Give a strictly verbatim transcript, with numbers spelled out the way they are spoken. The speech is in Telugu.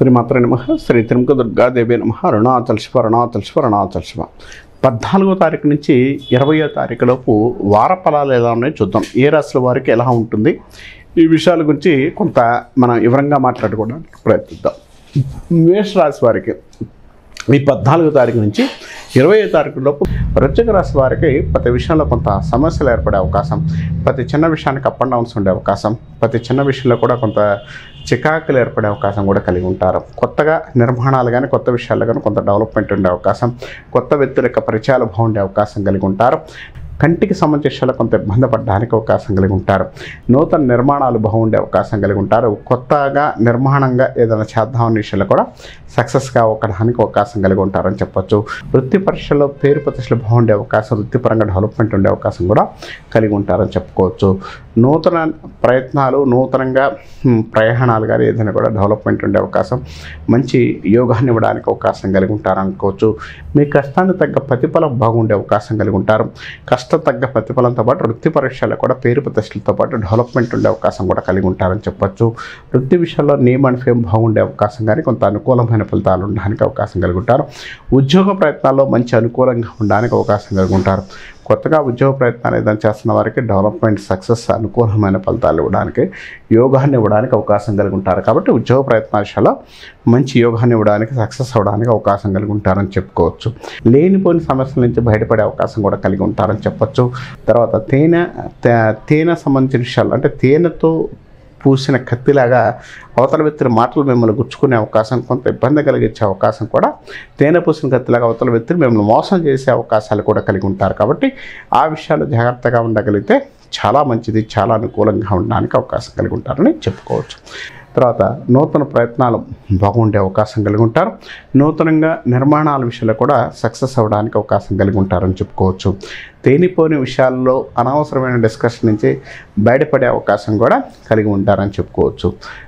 శ్రీమాత్రే నమః. శ్రీ త్రిముఖ దుర్గాదేవి నమః. అరుణాచల్ శివ అరుణాచల్ శివ అరుణాచల్ శివ. పద్నాలుగో తారీఖు నుంచి ఇరవయో తారీఖు లోపు వార ఫలాలు ఎలా ఉన్నాయో చూద్దాం. ఏ రాశుల వారికి ఎలా ఉంటుంది ఈ విషయాల గురించి కొంత మనం వివరంగా మాట్లాడుకోవడానికి ప్రయత్నిద్దాం. మేష రాశి వారికి ఈ పద్నాలుగో తారీఖు నుంచి ఇరవయో తారీఖు లోపు వృశ్చిక రాశి వారికి ప్రతి విషయంలో కొంత సమస్యలు ఏర్పడే అవకాశం, ప్రతి చిన్న విషయానికి అప్ అండ్ డౌన్స్ ఉండే అవకాశం, ప్రతి చిన్న విషయంలో కూడా కొంత చికాకులు ఏర్పడే అవకాశం కూడా కలిగి ఉంటారు. కొత్తగా నిర్మాణాలు కానీ కొత్త విషయాల్లో కానీ కొంత డెవలప్మెంట్ ఉండే అవకాశం, కొత్త వ్యక్తుల యొక్క పరిచయాలు బాగుండే అవకాశం కలిగి ఉంటారు. కంటికి సంబంధించిన విషయాలు కొంత ఇబ్బంది పడడానికి అవకాశం కలిగి ఉంటారు. నూతన నిర్మాణాలు బాగుండే అవకాశం కలిగి ఉంటారు. కొత్తగా నిర్మాణంగా ఏదైనా చేద్దామనే విషయంలో కూడా సక్సెస్గా అవ్వడానికి అవకాశం కలిగి ఉంటారని చెప్పొచ్చు. వృత్తి పరీక్షల్లో పేరు ప్రతిష్టలు బాగుండే అవకాశం, వృత్తిపరంగా డెవలప్మెంట్ ఉండే అవకాశం కూడా కలిగి ఉంటారని చెప్పుకోవచ్చు. నూతన ప్రయత్నాలు, నూతనంగా ప్రయాణాలు కానీ ఏదైనా కూడా డెవలప్మెంట్ ఉండే అవకాశం, మంచి యోగాన్ని ఇవ్వడానికి అవకాశం కలిగి ఉంటారనుకోవచ్చు. మీ కష్టాన్ని తగ్గ ప్రతిఫలం బాగుండే అవకాశం కలిగి ఉంటారు. కష్టం తగ్గ ప్రతిఫలంతో పాటు వృత్తి పరీక్షల్లో కూడా పేరు ప్రతిష్టలతో పాటు డెవలప్మెంట్ ఉండే అవకాశం కూడా కలిగి ఉంటారని చెప్పొచ్చు. వృత్తి విషయంలో నేమ్ అండ్ ఫేమ్ బాగుండే అవకాశం కానీ కొంత అనుకూలమైన ఫలితాలు ఉండడానికి అవకాశం కలిగి ఉంటారు. ఉద్యోగ ప్రయత్నాల్లో మంచి అనుకూలంగా ఉండడానికి అవకాశం కలిగి ఉంటారు. కొత్తగా ఉద్యోగ ప్రయత్నాలు ఏదైనా చేస్తున్న వారికి డెవలప్మెంట్, సక్సెస్, అనుకూలమైన ఫలితాలు ఇవ్వడానికి, యోగాన్ని ఇవ్వడానికి అవకాశం కలిగి ఉంటారు. కాబట్టి ఉద్యోగ ప్రయత్నాలలో మంచి యోగాన్ని ఇవ్వడానికి, సక్సెస్ అవ్వడానికి అవకాశం కలిగి ఉంటారని చెప్పుకోవచ్చు. లేనిపోని సమస్యల నుంచి బయటపడే అవకాశం కూడా కలిగి ఉంటారని చెప్పొచ్చు. తర్వాత తేనె తేనె సంబంధించిన విషయాలు, అంటే తేనెతో పూసిన కత్తిలాగా అవతల వ్యక్తుల మాటలు మిమ్మల్ని గుచ్చుకునే అవకాశం, కొంత ఇబ్బంది కలిగించే అవకాశం కూడా, తేనె పూసిన కత్తిలాగా అవతల వ్యక్తులు మిమ్మల్ని మోసం చేసే అవకాశాలు కూడా కలిగి ఉంటారు. కాబట్టి ఆ విషయాలు జాగ్రత్తగా ఉండగలిగితే చాలా మంచిది, చాలా అనుకూలంగా ఉండడానికి అవకాశం కలిగి ఉంటారని చెప్పుకోవచ్చు. తర్వాత నూతన ప్రయత్నాలు బాగుండే అవకాశం కలిగి ఉంటారు. నూతనంగా నిర్మాణాల విషయంలో కూడా సక్సెస్ అవ్వడానికి అవకాశం కలిగి ఉంటారని చెప్పుకోవచ్చు. తేనిపోని విషయాల్లో అనవసరమైన డిస్కషన్ నుంచి బయటపడే అవకాశం కూడా కలిగి ఉంటారని చెప్పుకోవచ్చు.